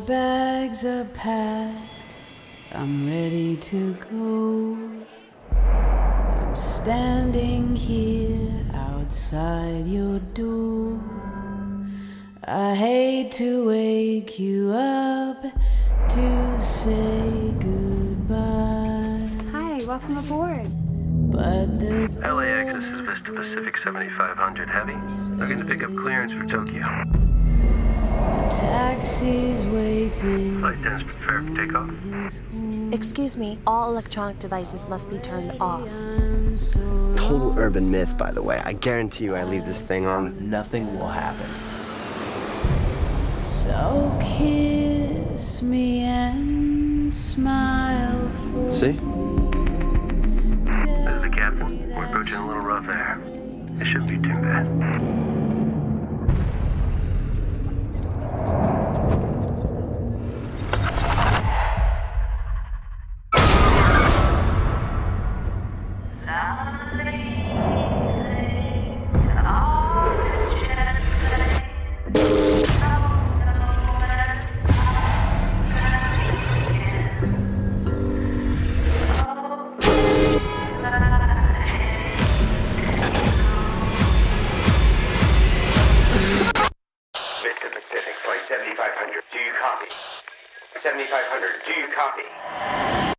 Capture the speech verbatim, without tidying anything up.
bags are packed, I'm ready to go. I'm standing here outside your door. I hate to wake you up to say goodbye. Hi, welcome aboard. But the L A X, this is Vista Pacific seventy-five hundred Heavy. Looking to pick up clearance for Tokyo. taxi's waiting. Flight ten's prepared for takeoff. Excuse me, all electronic devices must be turned off. Total urban myth, by the way. I guarantee you I leave this thing on. Nothing will happen. So kiss me and smile for See? This is the captain. We're approaching a little rough air. It shouldn't be too bad. Vista Pacific Flight seventy-five hundred, do you copy? seventy-five hundred, do you copy?